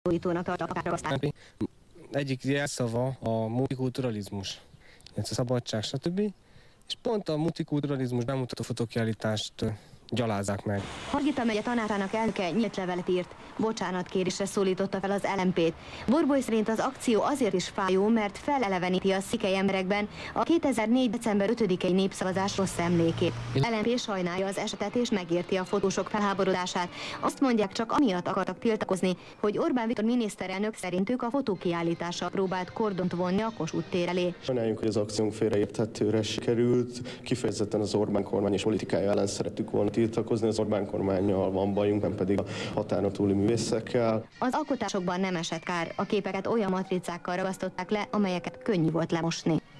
felszólítónak tartja a papárokat. Egyik jelszava a multikulturalizmus, a szabadság, stb. És pont a multikulturalizmus bemutató fotókiállítást gyalázzák meg. Hargita megye tanácsának elnöke nyílt levelet írt, bocsánatkérésre szólította fel az LMP-t. Borbóly szerint az akció azért is fájó, mert feleleveníti a szikely emberekben a 2004. december 5-i népszavazás rossz emlékét. LMP sajnálja az esetet és megérti a fotósok felháborodását. Azt mondják, csak amiatt akartak tiltakozni, hogy Orbán Viktor miniszterelnök szerintük a fotókiállítással próbált kordont vonni a Kossuth tér elé. Sajnáljuk, hogy az akciónk félreérthetőre sikerült. Kifejezetten az Orbán kormány és politikája ellen szerettük volna tiltakozni, az Orbán kormánnyal van bajunk, nem pedig a határon túli művészekkel. Az alkotásokban nem esett kár, a képeket olyan matricákkal ragasztották le, amelyeket könnyű volt lemosni.